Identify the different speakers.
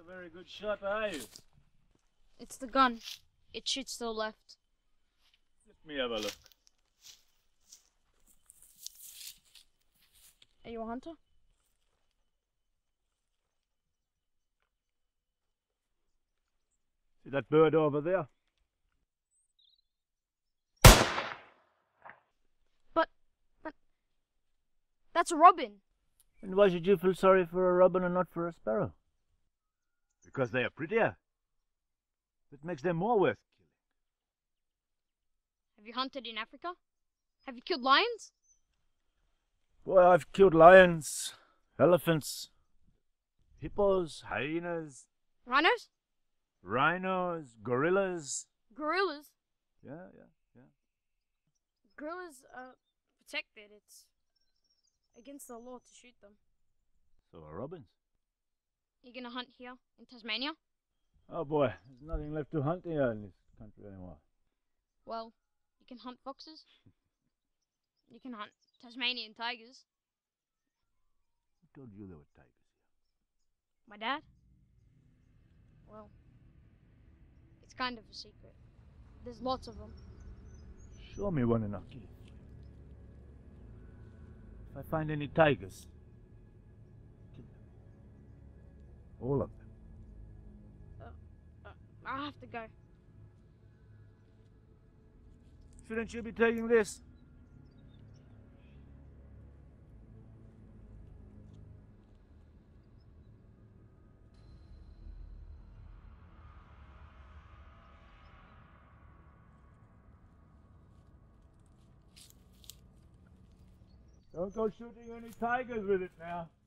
Speaker 1: a very good shot, are you?
Speaker 2: It's the gun. It shoots to the left.
Speaker 1: Let me have a look.
Speaker 2: Are you a hunter?
Speaker 1: See that bird over there?
Speaker 2: But that's a robin.
Speaker 1: And why should you feel sorry for a robin and not for a sparrow? Because they are prettier. That makes them more worth killing.
Speaker 2: Have you hunted in Africa? Have you killed lions?
Speaker 1: Boy, I've killed lions, elephants, hippos, hyenas,
Speaker 2: Rhinos?
Speaker 1: rhinos, gorillas.
Speaker 2: Gorillas?
Speaker 1: Yeah.
Speaker 2: Gorillas are protected. It's against the law to shoot them.
Speaker 1: So are robins.
Speaker 2: You gonna hunt here in Tasmania?
Speaker 1: Oh boy, there's nothing left to hunt here in this country anymore.
Speaker 2: Well, you can hunt foxes. You can hunt Tasmanian tigers.
Speaker 1: Who told you there were tigers here?
Speaker 2: My dad? Well, it's kind of a secret. There's lots of them.
Speaker 1: Show me one and I'll kill it. If I find any tigers, kill them. All of them.
Speaker 2: I have to go.
Speaker 1: Shouldn't you be taking this? Don't go shooting any tigers with it now.